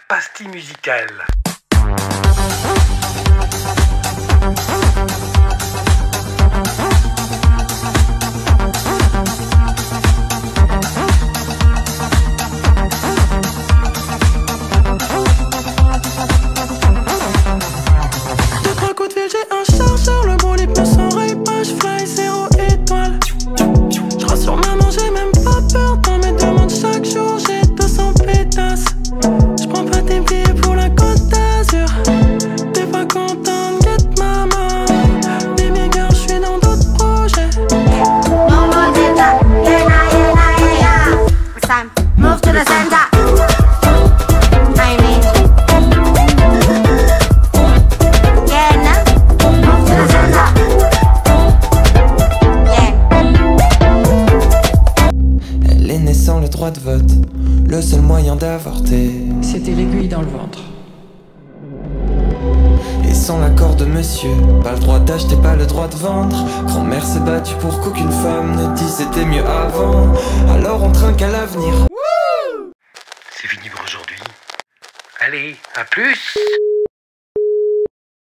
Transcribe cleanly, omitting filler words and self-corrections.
pastille musicale. Deux, trois coups de fil, j'ai un chargeur, le bolide me s'enraye pas, je fly 0 étoile. Je rassure maman, j'ai même pas peur, dans mes demandes chaque jour, j'ai 200 pétasses. Je prends pas tes billets pour la Côte d'Azur, t'es pas contente, get maman. Baby girl, je suis dans d'autres projets. It's time, move to the center. I mean, yeah, nah. Move to the center. Yeah. Elle est née sans le droit de vote, le seul moyen d'avorter, C'était l'aiguille dans le ventre. et sans l'accord de monsieur, pas le droit d'acheter, pas le droit de vendre. Grand-mère s'est battue pour qu'aucune femme ne dise c'était mieux avant. Alors on trinque à l'avenir. C'est fini pour aujourd'hui. Allez, à plus!